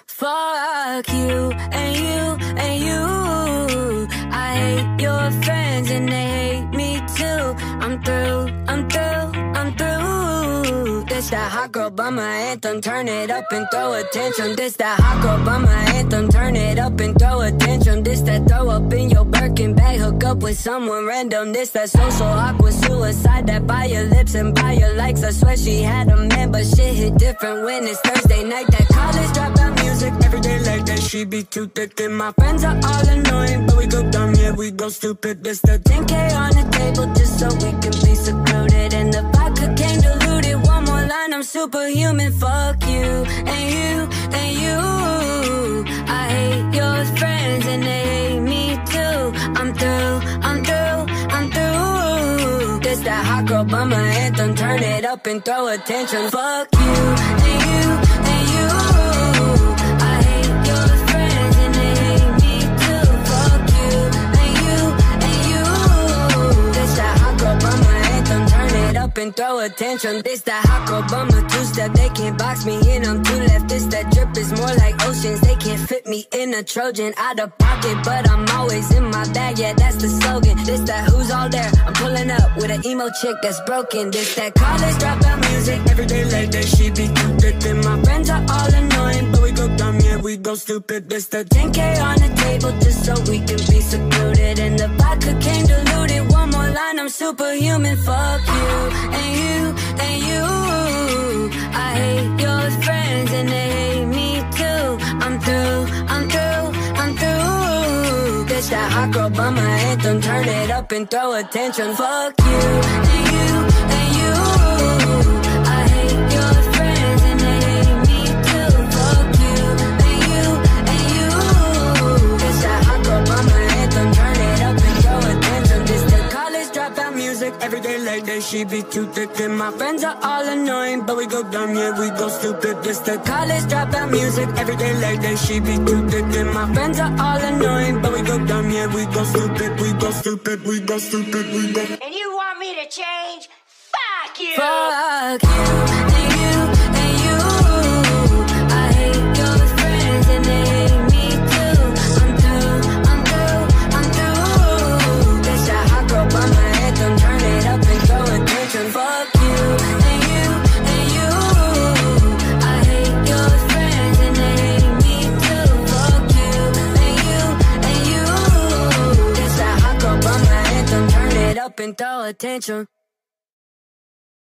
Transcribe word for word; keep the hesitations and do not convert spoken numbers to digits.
Fuck you and you and you. I hate your friends and they hate me too. I'm through, I'm through, I'm through. This that hot girl bummer anthem, turn it up and throw a tantrum. This that hot girl bummer anthem, turn it up and throw a tantrum. This that throw up in your Birkin bag, hook up with someone random. This that social awkward suicide, that buy your lips and buy your likes. I swear she had a man, but shit hit different when it's Thursday night. That college dropout music, every day like that. She be too thick and my friends are all annoying, but we go dumb, yeah, we go stupid. This the ten K on the table just so we can be secluded, and the vodka came diluted. One more line, I'm superhuman. Fuck you and you and you. I hate your friends and they hate me too. I'm through, I'm through, I'm through. This that hot girl bummer anthem, turn it up and throw a tantrum. Fuck you and you and you. I hate your friends and they hate me too. Fuck you and you and you. This that hot girl bummer anthem, turn it up and throw a tantrum. This that hot girl bummer two-step, they can't box me in, I'm too left. This that drip is more like oceans, they can't fit me in a Trojan. Out of pocket, but I'm always in my bag, yeah, that's the slogan. This that who's all there, I'm pulling up with an emo chick that's broken. This that college dropout music, every day like that. She be too thick and my friends are all annoying, but we go dumb, yeah, we go stupid. This the ten K on the table just so we can be secluded, and the vodka came diluted. One more line, I'm superhuman. Fuck you and you and you. I hate your friends and they hate me too. I'm through, I'm through, I'm through. This that hot girl bummer anthem, turn it up and throw a tantrum. Fuck you and you and you. I hate your friends and they hate me too. Fuck you and you and you. This that hot girl bummer anthem, turn it up and throw a tantrum. This that college dropout music, every day like that. She be too thick and my friends are all annoying, but we go dumb, yeah, we go stupid. This the college dropout music, every day like that. She be too thick and my friends are all annoying, but we go dumb, yeah, we go stupid, we go stupid, we go stupid, we go. And you want me to change? Fuck you! Fuck you and you and you. I hate your friends and they hate me too. I'm through, I'm through, I'm through. This that hot girl bummer anthem, turn it up and throw a tantrum. Fuck you and you and you. I hate your friends and they hate me too. Fuck you and you and you. This that hot girl bummer anthem, turn it up and throw a tantrum.